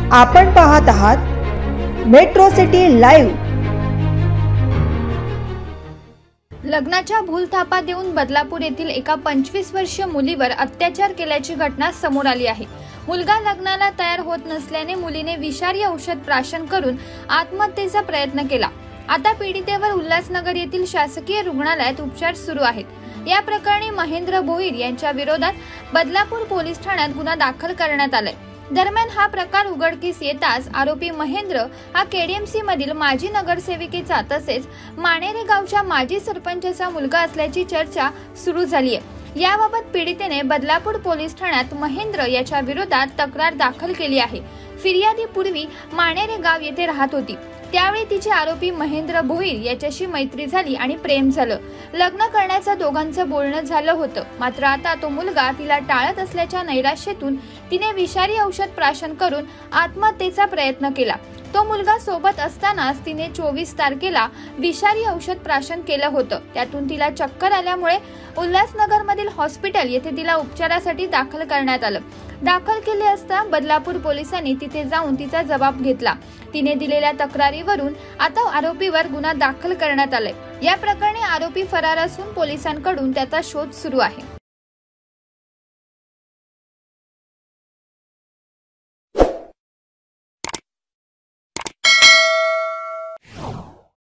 आपण पाहत आहात मेट्रो सिटी लाईव्ह। लग्नाच्या भूलथापा देऊन बदलापूर येथील एका 25 वर्षीय मुलीवर अत्याचार केल्याची घटना समोर आली आहे। मुलगा लग्नाला तयार होत नसल्याने मुलीने विषारी औषध प्राशन करून आत्महत्येचा प्रयत्न केला। आता पीडितेवर उल्हासनगर येथील शासकीय रुग्णालयात उपचार सुरू आहेत। या प्रकरणी महेंद्र भोईर यांच्या विरोधात बदलापूर पोलीस ठाण्यात गुन्हा दाखल करण्यात आलाय। दरम्यान हा प्रकार उघडकीस येताच आरोपी महेंद्र हा केडीएमसी मधील माजी नगरसेविकेचा तसेच माणेरे गावच्या माजी सरपंचाचा मुलगा असल्याची चर्चा सुरू झाली आहे। याबाबत पीडितेने बदलापूर पोलीस ठाण्यात महेंद्र याच्या विरोधात तक्रार दाखल केली आहे। फिर्यादीपूर्वी माणेरे गाव येथे राहत होती। त्यावेळी तिचे आरोपी महेंद्र भोईर याच्याशी मैत्री झाली आणि प्रेम झालं। लग्न करण्याचं दोघांचं बोलणं झालं होतं। मात्र आता तो मुलगा तिला टाळत असल्याच्या नैराश्यातून तिने विषारी औषध प्राशन करून आत्महत्येचा प्रयत्न केला। तो मुलगा सोबत असतानाच तिने 24 तारखेला विषारी औषध प्राशन केलं होतं। त्यातून तिला चक्कर आल्यामुळे उल्हासनगर मधील हॉस्पिटल येथे तिला उपचारासाठी दाखल करण्यात आलं। दाखल केले असता बदलापूर पोलिसांनी तिथे जाऊन तिचा जबाब घेतला। तिने दिलेल्या तक्रारीवरून आता आरोपीवर गुन्हा दाखल करण्यात आलाय। या प्रकरणी आरोपी फरार असून पोलिसांकडून त्याचा शोध सुरू आहे।